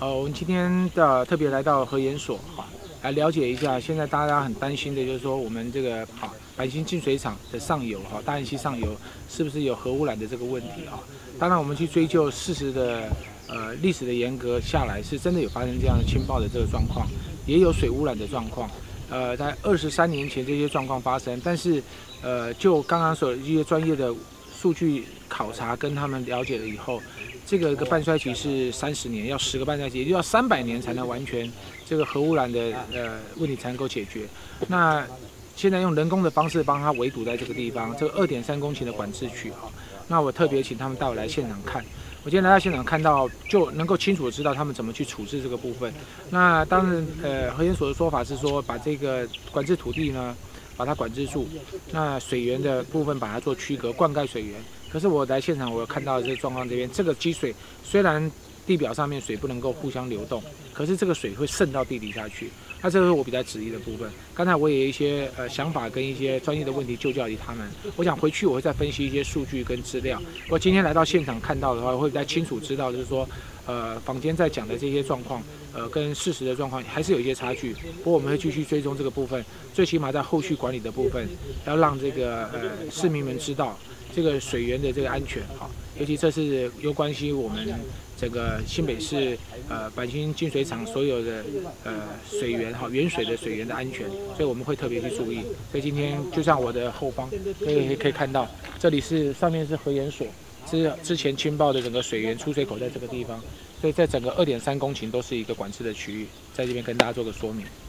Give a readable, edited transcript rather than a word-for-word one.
我们今天特别来到核研所来了解一下。现在大家很担心的就是说，我们这个板新净水厂的上游大安溪上游是不是有核污染的这个问题当然，我们去追究事实的历史的严格下来，是真的有发生这样的轻爆的这个状况，也有水污染的状况。在23年前这些状况发生，但是就刚刚所一些专业的数据考察跟他们了解了以后，这个半衰期是30年，要10个半衰期，也就要300年才能完全这个核污染的问题才能够解决。那现在用人工的方式帮它围堵在这个地方，这个2.3公顷的管制区那我特别请他们带我来现场看。我今天来到现场看到，就能够清楚的知道他们怎么去处置这个部分。那当然，核研所的说法是说，把这个管制土地呢，把它管制住，那水源的部分把它做区隔，灌溉水源。可是我来现场，我有看到这个状况，这个积水虽然地表上面水不能够互相流动，可是这个水会渗到地底下去。那这个是我比较质疑的部分。刚才我也有一些想法跟一些专业的问题就教于他们。我想回去我会再分析一些数据跟资料。我今天来到现场看到的话，会比较清楚知道，就是说，坊间在讲的这些状况，跟事实的状况还是有一些差距。不过我们会继续追踪这个部分，最起码在后续管理的部分，要让这个市民们知道这个水源的这个安全尤其这是有关系我们整个新北市板新净水厂所有的水源原水的水源的安全，所以我们会特别去注意。所以今天就像我的后方可以看到，这里上面是核研所，之前轻爆的整个水源出水口在这个地方，所以在整个2.3公顷都是一个管制的区域，在这边跟大家做个说明。